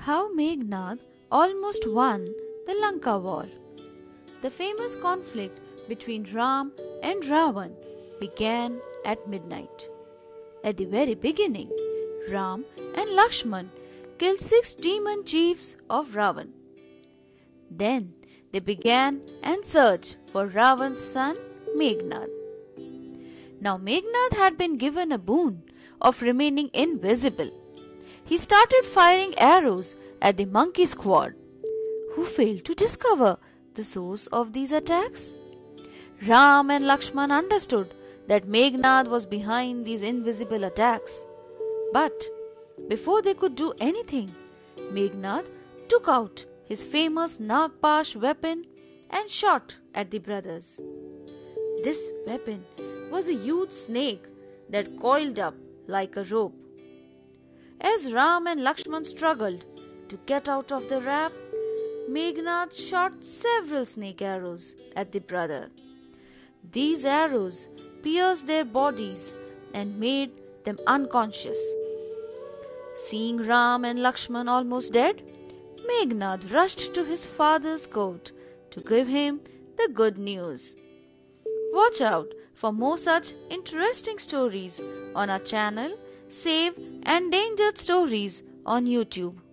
How Meghnad almost won the Lanka war. The famous conflict between Ram and Ravan began at midnight. At the very beginning, Ram and Lakshman killed 6 demon chiefs of Ravan. Then they began an search for Ravan's son Meghnad. Now Meghnad had been given a boon of remaining invisible. He started firing arrows at the monkey squad, who failed to discover the source of these attacks. Ram and Lakshman understood that Meghnad was behind these invisible attacks. But before they could do anything, Meghnad took out his famous Nagpash weapon and shot at the brothers. This weapon was a huge snake that coiled up like a rope. As Ram and Lakshman struggled to get out of the wrap, Meghnad shot several snake arrows at the brother. These arrows pierced their bodies and made them unconscious. Seeing Ram and Lakshman almost dead, Meghnad rushed to his father's court to give him the good news. Watch out for more such interesting stories on our channel Save Endangered Stories on YouTube.